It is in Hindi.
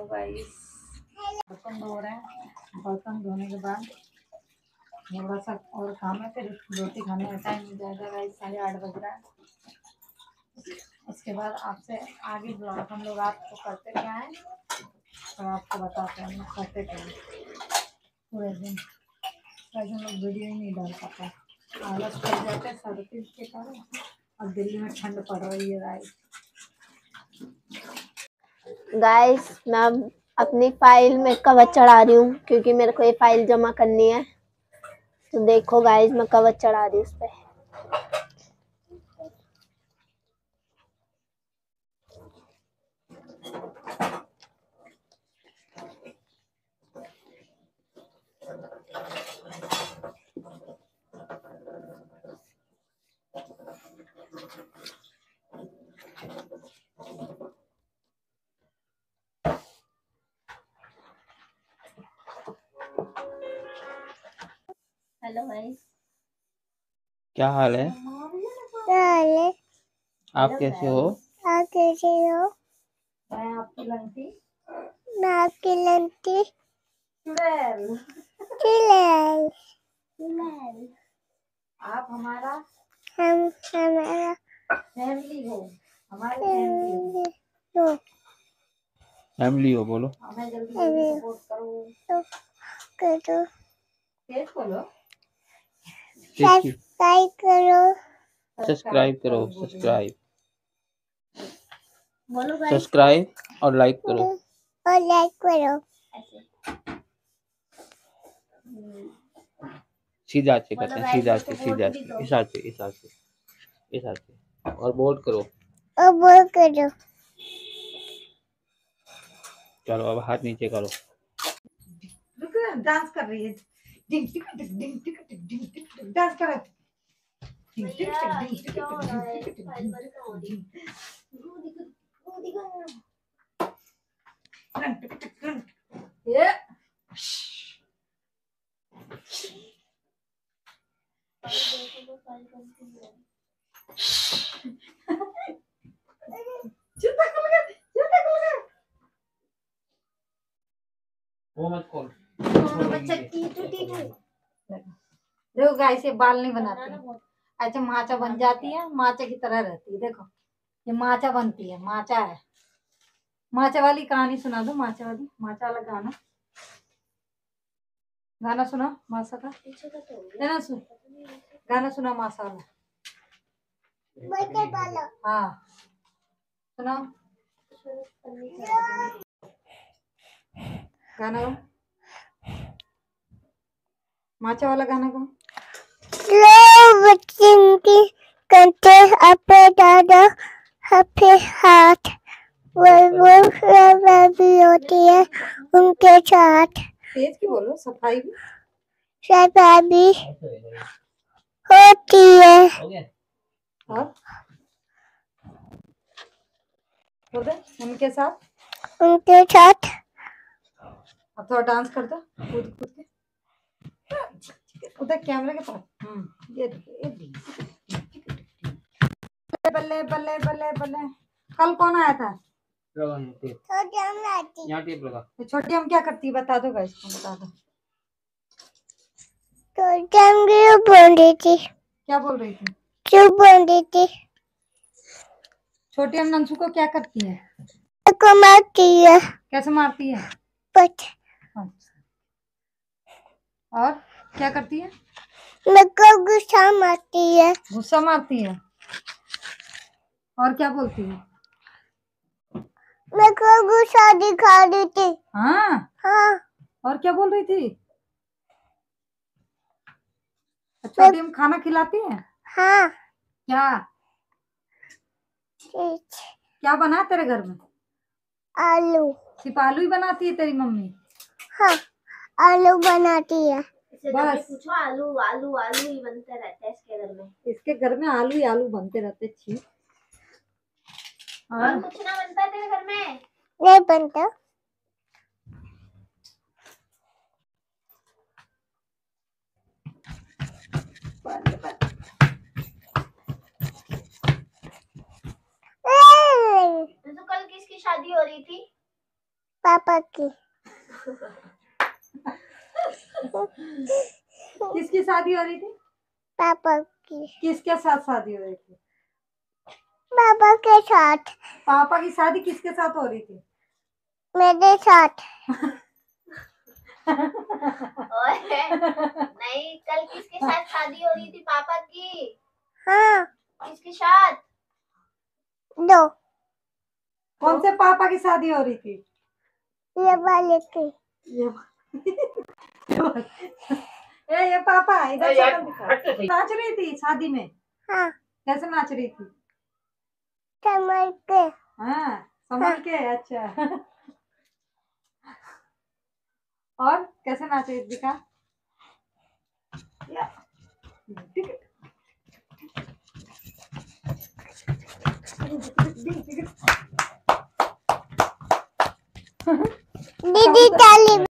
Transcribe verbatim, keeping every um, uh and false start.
गाइस, बर्तन धो रहे हैं। बर्तन धोने के बाद थोड़ा सा और काम है, फिर रोटी खाने का टाइम हो जाएगा गाइस। साढ़े आठ बज रहा है। उसके बाद आपसे आगे ब्लॉग हम लोग आपको करते क्या है तो आपको बताते हैं हम लोग करते क्या है पूरे दिन। आज हम लोग वीडियो ही नहीं डाल पाते, आलस कर जाते हैं सर्दी के कारण। और दिल्ली में ठंड पड़ रही है गाइस। गाइस मैं अपनी फाइल में कवर चढ़ा रही हूँ क्योंकि मेरे को ये फाइल जमा करनी है। तो देखो गाइस मैं कवर चढ़ा रही हूँ उस पे। हेलो गाइस, क्या हाल है? क्या हाल है? आप कैसे हो? आप कैसे हो? मैं आपकी लंकी मैं आपकी लंकी चुड़ैल। चुड़ैल। चुड़ैल। आप हमारा हम हमारा फैमिली हो, हमारी फैमिली हो। हो फैमिली हो बोलो। हमें जल्दी जल्दी सपोर्ट करो। तो करो, तेज बोलो। सब्सक्राइब करो, सब्सक्राइब करो, सब्सक्राइब बोलो गाइस, सब्सक्राइब और लाइक करो। और लाइक करो। सीधा से कहते हैं, सीधा से सीधा से इस हाथ से इस हाथ से इस हाथ से और वोट करो। और वोट करो। चलो अब हाथ नीचे करो। रुको, डांस कर रही है। डिंग टिक टिक डिंग टिक टिक डिंग टिक टिक डांस कर रही है। डिंग टिक टिक डिंग टिक टिक डिंग टिक टिक डिंग टिक टिक। ये जूता खुल गया, जूता खुल गया। वो मत खोल। बच्चा की टूटी नहीं। देखो गाइस, ये बाल नहीं बनाती, अच्छा माचा बन जाती है, माचा की तरह रहती है। देखो ये माचा बनती है, माचा है। माचा वाली कहानी सुना दो, माचा वाली, माचा वाला गाना गाना सुना मासा का। गाना सुन, गाना सुना मासा वाला। हाँ सुनाओ गाना गाओ, माचा वाला गाना गाओ। करते अपने दादा अपने हाथ वो वो भी होती है उनके साथ। तेज की बोलो, सफाई भी सफाई भी होती है। और उनके साथ उनके साथ अब थोड़ा डांस कर दो, कूद कूद के उधर कैमरे के पास। हम्म ये बल्ले बल्ले बल्ले बल्ले। कल कौन आया था? छोटी हम क्या करती है बता दो गाइस, बता दो। तो बोल रही थी। क्या बोल रही थी? क्यों बोल रही थी? छोटी हम नंसू को क्या करती है? को मारती है। कैसे मारती है? पट। और क्या करती है? मेरे को गुस्सा मारती है। गुस्सा मारती है। और क्या बोलती है? मेरे को गुस्सा दिखा रही थी। हाँ हाँ। और क्या बोल रही थी? छोटी हम खाना खिलाती है? हाँ। क्या क्या बना तेरे घर में? आलू। सिर्फ आलू ही बनाती है तेरी मम्मी? हाँ आलू बनाती है। बस पूछो, आलू आलू आलू ही बनते रहते हैं इसके घर में। इसके घर में आलू ही आलू बनते रहते। छी। और कुछ ना बनता है तेरे घर में? नहीं बनता। तो कल किसकी शादी हो रही थी? पापा पापा की। किसकी शादी हो रही थी? पापा की। किसके साथ शादी हो रही थी? पापा के साथ। पापा की शादी किसके साथ हो रही थी? मेरे साथ। नहीं, कल किसके साथ शादी हो रही थी पापा की? हाँ। किसके साथ? दो। कौन से पापा की शादी हो रही थी? ये वाले की। ये ए, ये पापा इधर शक्ल दिखा। नाच रही थी शादी में? हाँ। कैसे नाच रही थी? संभल के। हाँ, संभल के। अच्छा। और कैसे नाच रही थी दिखा? या। दीदी ताली